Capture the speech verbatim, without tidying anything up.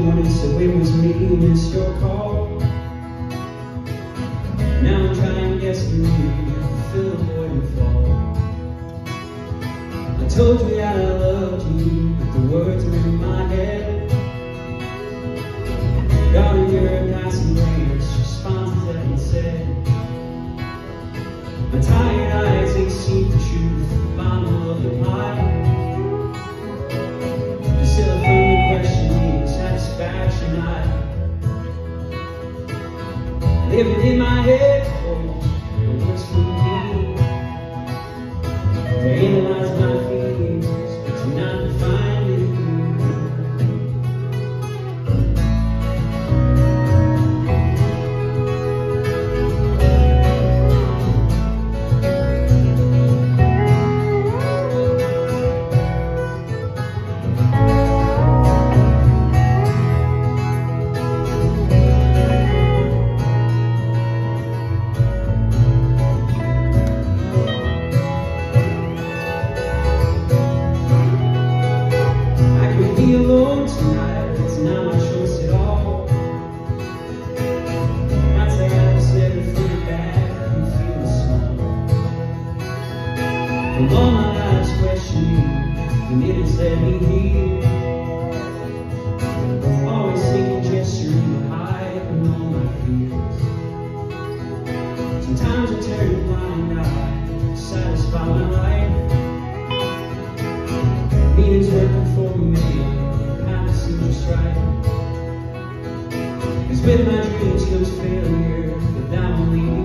morning, so it was me who missed your call. Now I'm trying desperately to fill the void and fall. I told you that I loved you, but the words were in my head. Darling, you're a passing glance, responses that you said. My tired eyes, they seek the truth, the bottom of the pie. Still from the questioning, satisfaction I living in my head, oh, the words from me. To analyze my feelings, but to not define it. Alone tonight, it's not my choice at all. I'd say I just never feel bad and feel small. From all my life's questioning, and it has led me here. Always thinking, gesturing to hide from all my fears. Sometimes I turn a blind eye to satisfy my life. Meaning's working for me. Just right. Cause with my dreams comes failure, but that won't leave me